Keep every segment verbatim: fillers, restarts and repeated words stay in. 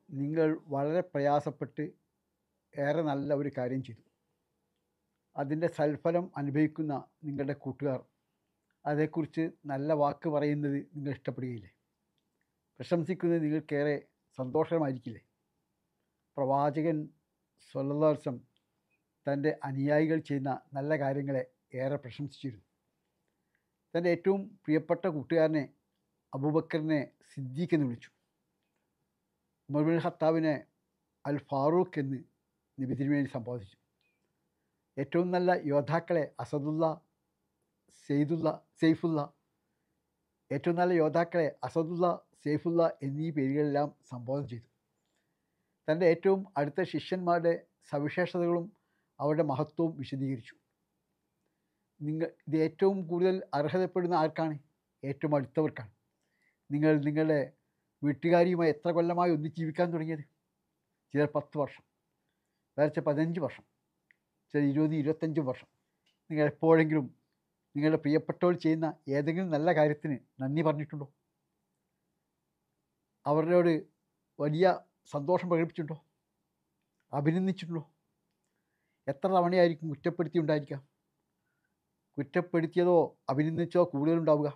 നിങ്ങൾ വളരെ പ്രയാസപ്പെട്ട് ഏറെ നല്ല ഒരു കാര്യം ചെയ്തു. അതിൻ്റെ സൽഫലം അനുഭവിക്കുന്ന നിങ്ങളുടെ കൂട്ടുകാർ അതേക്കുറിച്ച് നല്ല വാക്ക് പറയുന്നത് നിങ്ങൾ ഇഷ്ടപ്പെടുകയില്ലേ? പ്രശംസിക്കുന്നത് നിങ്ങൾക്കേറെ സന്തോഷമായിരിക്കില്ലേ? പ്രവാചകൻ സ്വല്ലല്ലാഹു അലൈഹി വസല്ലം തൻ്റെ അനുയായികൾ ചെയ്യുന്ന നല്ല കാര്യങ്ങളെ ഏറെ പ്രശംസിച്ചിരുന്നു. തൻ്റെ ഏറ്റവും പ്രിയപ്പെട്ട കൂട്ടുകാരനെ അബൂബക്കറിനെ സിദ്ദീഖ് എന്ന് വിളിച്ചു. ഉമർ ബിൻ ഖത്താബിനെ അൽ ഫാറൂഖ് എന്ന് നബി തിരുമേനി സംബോധിച്ചു. ഏറ്റവും നല്ല യോദ്ധാക്കളെ അസദുല്ല, സെയ്ദുല്ല, സെയ്ഫുല്ല ഏറ്റവും നല്ല യോദ്ധാക്കളെ അസദുല്ല, സെയ്ഫുല്ല എന്നീ പേരുകളെല്ലാം സംബോധന ചെയ്തു. തൻ്റെ ഏറ്റവും അടുത്ത ശിഷ്യന്മാരുടെ സവിശേഷതകളും അവരുടെ മഹത്വവും വിശദീകരിച്ചു. നിങ്ങൾ ഇത് ഏറ്റവും കൂടുതൽ അർഹതപ്പെടുന്ന ആർക്കാണ്? ഏറ്റവും അടുത്തവർക്കാണ്. നിങ്ങൾ നിങ്ങളുടെ വീട്ടുകാരിയുമായി എത്ര കൊല്ലമായി ഒന്നിച്ച് ജീവിക്കാൻ തുടങ്ങിയത്? ചിലർ പത്ത് വർഷം, വേറെ പതിനഞ്ച് വർഷം, ചില ഇരുപത് ഇരുപത്തഞ്ച് വർഷം. നിങ്ങൾ എപ്പോഴെങ്കിലും നിങ്ങളുടെ പ്രിയപ്പെട്ടവർ ചെയ്യുന്ന ഏതെങ്കിലും നല്ല കാര്യത്തിന് നന്ദി പറഞ്ഞിട്ടുണ്ടോ? അവരോട് വലിയ സന്തോഷം പ്രകടിപ്പിച്ചിട്ടുണ്ടോ? അഭിനന്ദിച്ചിട്ടുണ്ടോ? എത്ര തവണയായിരിക്കും കുറ്റപ്പെടുത്തിയുണ്ടായിരിക്കാം? കുറ്റപ്പെടുത്തിയതോ അഭിനന്ദിച്ചോ കൂടുതലുണ്ടാവുക?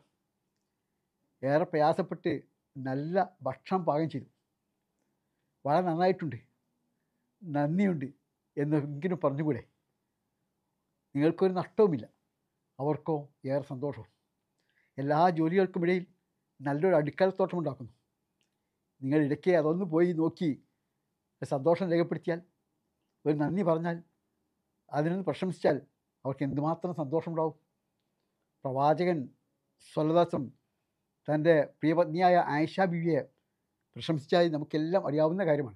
ഏറെ പ്രയാസപ്പെട്ട് നല്ല ഭക്ഷണം പാകം ചെയ്തു, വളരെ നന്നായിട്ടുണ്ട്, നന്ദിയുണ്ട് എന്നെങ്കിലും പറഞ്ഞുകൂടെ? നിങ്ങൾക്കൊരു നഷ്ടവുമില്ല, അവർക്കോ ഏറെ സന്തോഷവും. എല്ലാ ജോലികൾക്കുമിടയിൽ നല്ലൊരു അടുക്കളത്തോട്ടം ഉണ്ടാക്കുന്നു. നിങ്ങൾ ഇടയ്ക്ക് അതൊന്ന് പോയി നോക്കി സന്തോഷം രേഖപ്പെടുത്തിയാൽ, ഒരു നന്ദി പറഞ്ഞാൽ, അതിനൊന്ന് പ്രശംസിച്ചാൽ അവർക്ക് എന്തുമാത്രം സന്തോഷമുണ്ടാവും. പ്രവാചകൻ സ്വല്ലല്ലാഹു അലൈഹി വസല്ലം തൻ്റെ പ്രിയപത്നിയായ ആയിഷ ബീവിയെ പ്രശംസിച്ചായി നമുക്കെല്ലാം അറിയാവുന്ന കാര്യമാണ്.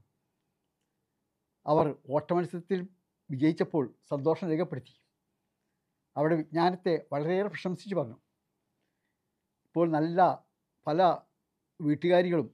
അവർ ഓട്ടമത്സരത്തിൽ വിജയിച്ചപ്പോൾ സന്തോഷം രേഖപ്പെടുത്തി. അവരുടെ വിജ്ഞാനത്തെ വളരെയേറെ പ്രശംസിച്ച് പറഞ്ഞു. ഇപ്പോൾ നല്ല പല വീട്ടുകാരികളും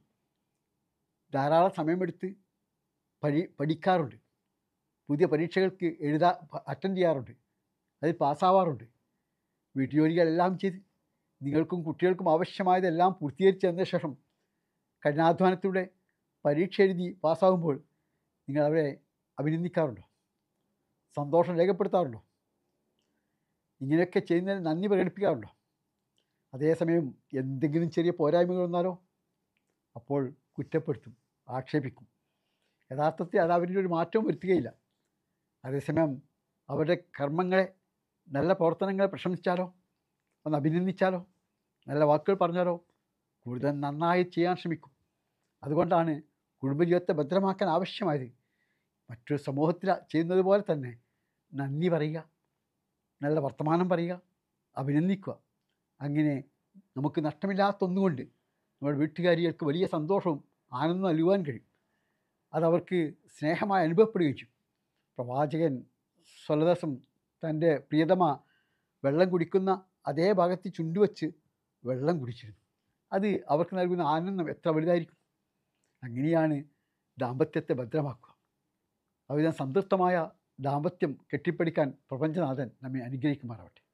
ധാരാളം സമയമെടുത്ത് പഠി പഠിക്കാറുണ്ട് പുതിയ പരീക്ഷകൾക്ക് എഴുതാ അറ്റൻഡ് ചെയ്യാറുണ്ട്, അതിൽ പാസ്സാവാറുണ്ട്. വീട്ടുജോലികളെല്ലാം ചെയ്ത് നിങ്ങൾക്കും കുട്ടികൾക്കും ആവശ്യമായതെല്ലാം പൂർത്തീകരിച്ച് തന്ന ശേഷം കഠിനാധ്വാനത്തിലൂടെ പരീക്ഷ എഴുതി പാസ്സാകുമ്പോൾ നിങ്ങൾ അവരെ അഭിനന്ദിക്കാറുണ്ടോ? സന്തോഷം രേഖപ്പെടുത്താറുണ്ടോ? ഇങ്ങനെയൊക്കെ ചെയ്യുന്നതിന് നന്ദി പ്രകടിപ്പിക്കാറുണ്ടോ? അതേസമയം എന്തെങ്കിലും ചെറിയ പോരായ്മകൾ വന്നാലോ അപ്പോൾ കുറ്റപ്പെടുത്തും, ആക്ഷേപിക്കും. യഥാർത്ഥത്തിൽ അത് അവരിൽ ഒരു മാറ്റവും വരുത്തുകയില്ല. അതേസമയം അവരുടെ കർമ്മങ്ങളെ, നല്ല പ്രവർത്തനങ്ങളെ പ്രശംസിച്ചാലോ, ഒന്ന് അഭിനന്ദിച്ചാലോ, നല്ല വാക്കുകൾ പറഞ്ഞാലോ കൂടുതൽ നന്നായി ചെയ്യാൻ ശ്രമിക്കും. അതുകൊണ്ടാണ് കുടുംബജീവിതത്തെ ഭദ്രമാക്കാൻ ആവശ്യമായത് മറ്റൊരു സമൂഹത്തിൽ ചെയ്യുന്നത് പോലെ തന്നെ നന്ദി പറയുക, നല്ല വർത്തമാനം പറയുക, അഭിനന്ദിക്കുക. അങ്ങനെ നമുക്ക് നഷ്ടമില്ലാത്ത ഒന്നുകൊണ്ട് നമ്മുടെ വീട്ടുകാരികൾക്ക് വലിയ സന്തോഷവും ആനന്ദവും നൽകുവാൻ കഴിയും. അതവർക്ക് സ്നേഹമായി അനുഭവപ്പെടുകയും ചെയ്യും. പ്രവാചകൻ സ്വല്ലല്ലാഹു അലൈഹി വസല്ലം തൻ്റെ പ്രിയതമ വെള്ളം കുടിക്കുന്ന അതേ ഭാഗത്ത് ചുണ്ടുവച്ച് വെള്ളം കുടിച്ചിരുന്നു. അത് അവർക്ക് നൽകുന്ന ആനന്ദം എത്ര വലുതായിരിക്കും. അങ്ങനെയാണ് ദാമ്പത്യത്തെ ഭദ്രമാക്കുക. അവിധം സംതൃപ്തമായ ദാമ്പത്യം കെട്ടിപ്പടുക്കാൻ പ്രപഞ്ചനാഥൻ നമ്മെ അനുഗ്രഹിക്കുമാറാവട്ടെ.